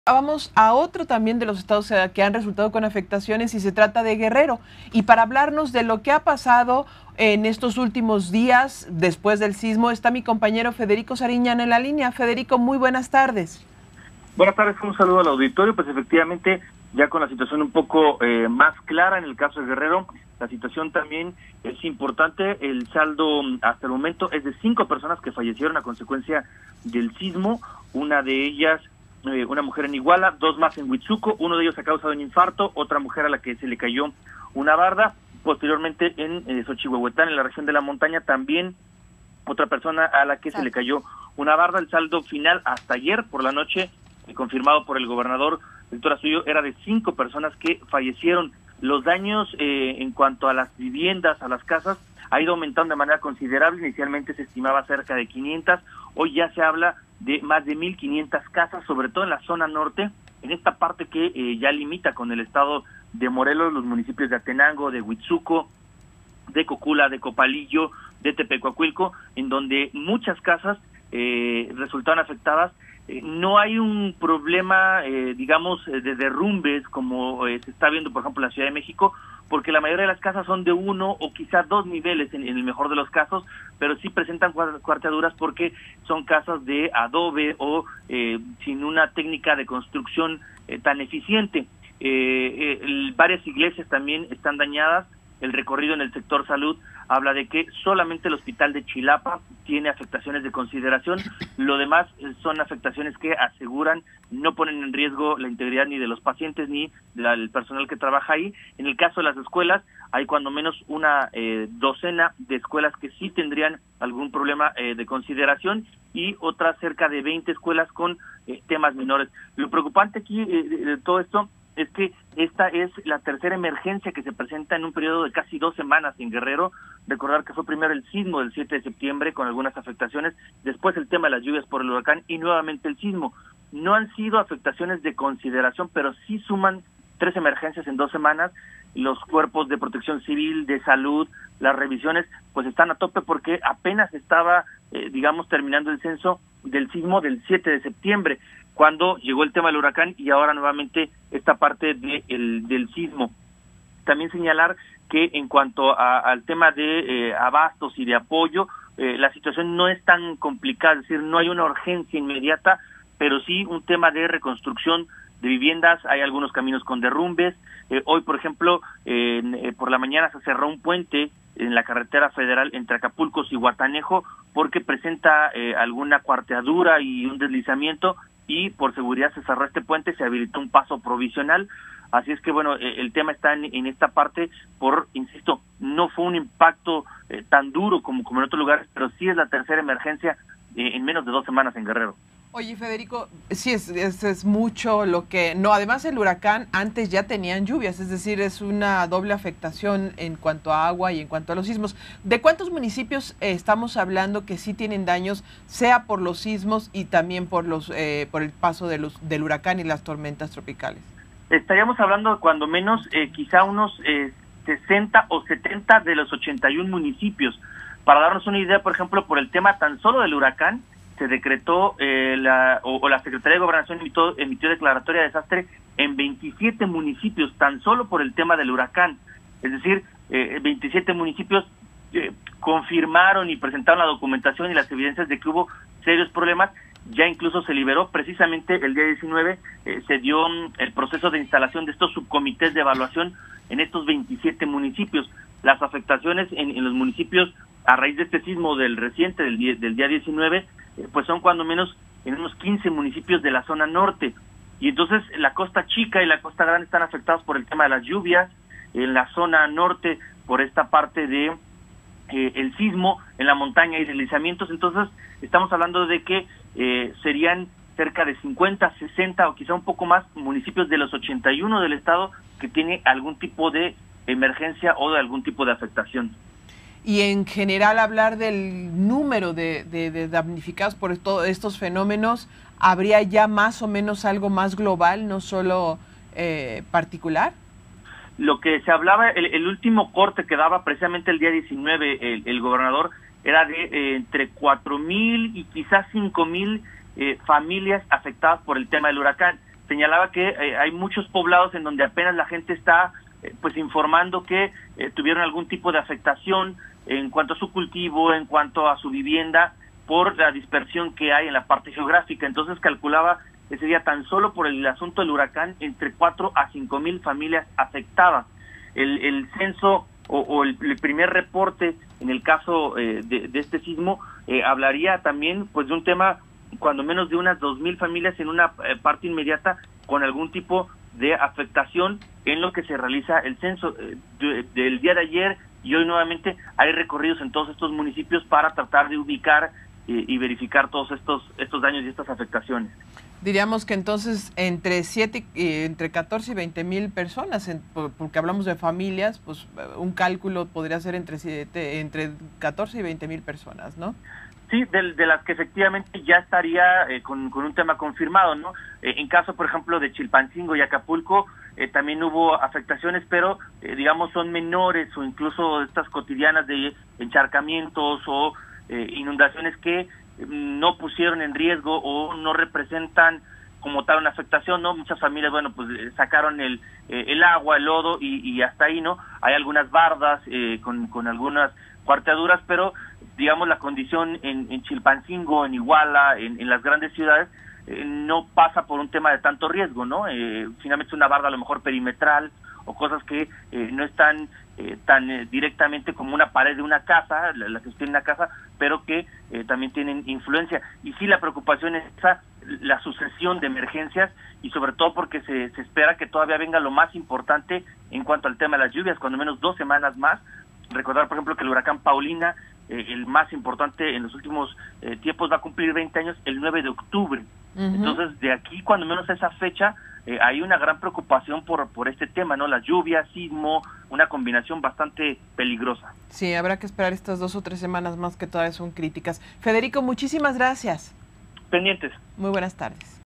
Vamos a otro también de los estados que han resultado con afectaciones y se trata de Guerrero. Y para hablarnos de lo que ha pasado en estos últimos días después del sismo está mi compañero Federico Sariñana en la línea. Federico, muy buenas tardes. Buenas tardes, un saludo al auditorio. Pues efectivamente, ya con la situación un poco más clara en el caso de Guerrero, la situación también es importante. El saldo hasta el momento es de 5 personas que fallecieron a consecuencia del sismo, una de ellas una mujer en Iguala, 2 más en Huitzuco, uno de ellos a causa de un infarto, otra mujer a la que se le cayó una barda, posteriormente en Xochihuehuetán, en la región de la montaña, también otra persona a la que se le cayó una barda. El saldo final hasta ayer por la noche, confirmado por el gobernador Víctor Astudillo, era de 5 personas que fallecieron. Los daños en cuanto a las viviendas, a las casas, ha ido aumentando de manera considerable. Inicialmente se estimaba cerca de 500, hoy ya se habla de más de 1,500 casas, sobre todo en la zona norte, en esta parte que ya limita con el estado de Morelos, los municipios de Atenango, de Huitzuco, de Cocula, de Copalillo, de Tepecuacuilco, en donde muchas casas resultaron afectadas. No hay un problema, digamos, de derrumbes como se está viendo, por ejemplo, en la Ciudad de México, porque la mayoría de las casas son de 1 o quizás 2 niveles en el mejor de los casos, pero sí presentan cuarteaduras porque son casas de adobe o sin una técnica de construcción tan eficiente. Varias iglesias también están dañadas. El recorrido en el sector salud habla de que solamente el hospital de Chilapa tiene afectaciones de consideración. Lo demás son afectaciones que aseguran no ponen en riesgo la integridad ni de los pacientes ni del personal que trabaja ahí. En el caso de las escuelas, hay cuando menos una docena de escuelas que sí tendrían algún problema de consideración y otras cerca de 20 escuelas con temas menores. Lo preocupante aquí de todo esto es que esta es la tercera emergencia que se presenta en un periodo de casi 2 semanas en Guerrero. Recordar que fue primero el sismo del 7 de septiembre con algunas afectaciones, después el tema de las lluvias por el huracán y nuevamente el sismo. No han sido afectaciones de consideración, pero sí suman 3 emergencias en 2 semanas. Los cuerpos de protección civil, de salud, las revisiones, pues están a tope porque apenas estaba, digamos, terminando el censo del sismo del 7 de septiembre, cuando llegó el tema del huracán y ahora nuevamente esta parte del sismo. También señalar que en cuanto al tema de abastos y de apoyo, la situación no es tan complicada, es decir, no hay una urgencia inmediata, pero sí un tema de reconstrucción de viviendas. Hay algunos caminos con derrumbes. Hoy, por ejemplo, por la mañana se cerró un puente en la carretera federal entre Acapulco y Guatanejo porque presenta alguna cuarteadura y un deslizamiento, y por seguridad se cerró este puente, se habilitó un paso provisional. Así es que, bueno, el tema está en esta parte insisto, no fue un impacto tan duro como en otros lugares, pero sí es la tercera emergencia en menos de 2 semanas en Guerrero. Oye, Federico, sí es mucho lo que... No, además el huracán antes ya tenían lluvias, es decir, es una doble afectación en cuanto a agua y en cuanto a los sismos. ¿De cuántos municipios estamos hablando que sí tienen daños, sea por los sismos y también por el paso del huracán y las tormentas tropicales? Estaríamos hablando cuando menos quizá unos 60 o 70 de los 81 municipios. Para darnos una idea, por ejemplo, por el tema tan solo del huracán, se decretó la Secretaría de Gobernación emitió declaratoria de desastre en 27 municipios, tan solo por el tema del huracán. Es decir, 27 municipios confirmaron y presentaron la documentación y las evidencias de que hubo serios problemas. Ya incluso se liberó, precisamente el día 19, se dio el proceso de instalación de estos subcomités de evaluación en estos 27 municipios. Las afectaciones en los municipios a raíz de este sismo del reciente, del día 19, pues son cuando menos en unos 15 municipios de la zona norte. Y entonces la Costa Chica y la Costa Grande están afectados por el tema de las lluvias, en la zona norte por esta parte de el sismo, en la montaña y deslizamientos. Entonces estamos hablando de que serían cerca de 50, 60 o quizá un poco más municipios de los 81 del estado que tiene algún tipo de emergencia o de algún tipo de afectación. Y en general hablar del número de damnificados por todos estos fenómenos, ¿habría ya más o menos algo más global, no solo particular? Lo que se hablaba, el último corte que daba precisamente el día 19 el gobernador, era de entre 4,000 y quizás 5,000 familias afectadas por el tema del huracán. señalaba que hay muchos poblados en donde apenas la gente está pues informando que tuvieron algún tipo de afectación en cuanto a su cultivo, en cuanto a su vivienda, por la dispersión que hay en la parte geográfica. Entonces calculaba ese día, tan solo por el asunto del huracán, entre 4 a 5 mil familias afectadas. El censo o el primer reporte en el caso de este sismo hablaría también pues de un tema, cuando menos de unas 2,000 familias en una parte inmediata con algún tipo de afectación en lo que se realiza el censo. Del día de ayer y hoy nuevamente hay recorridos en todos estos municipios para tratar de ubicar y verificar todos estos daños y estas afectaciones. Diríamos que entonces entre 14 y 20 mil personas, porque hablamos de familias, pues un cálculo podría ser entre 14 y 20 mil personas, ¿no? Sí, de las que efectivamente ya estaría con un tema confirmado, ¿no? En caso, por ejemplo, de Chilpancingo y Acapulco, también hubo afectaciones, pero digamos son menores, o incluso estas cotidianas de encharcamientos o inundaciones que no pusieron en riesgo o no representan como tal una afectación, ¿no? Muchas familias, bueno, pues sacaron el agua, el lodo y hasta ahí, ¿no? Hay algunas bardas con algunas cuarteaduras, pero digamos la condición en Chilpancingo, en Iguala, en las grandes ciudades, no pasa por un tema de tanto riesgo, ¿no? Finalmente una barda a lo mejor perimetral o cosas que no están tan directamente como una pared de una casa, la que tiene una casa, pero que también tienen influencia. Y sí, la preocupación es la sucesión de emergencias, y sobre todo porque se espera que todavía venga lo más importante en cuanto al tema de las lluvias, cuando menos 2 semanas más. Recordar, por ejemplo, que el huracán Paulina, el más importante en los últimos tiempos, va a cumplir 20 años el 9 de octubre. Entonces, de aquí, cuando menos a esa fecha, hay una gran preocupación por este tema, ¿no? Las lluvias, sismo, una combinación bastante peligrosa. Sí, habrá que esperar estas 2 o 3 semanas más que todavía son críticas. Federico, muchísimas gracias. Pendientes. Muy buenas tardes.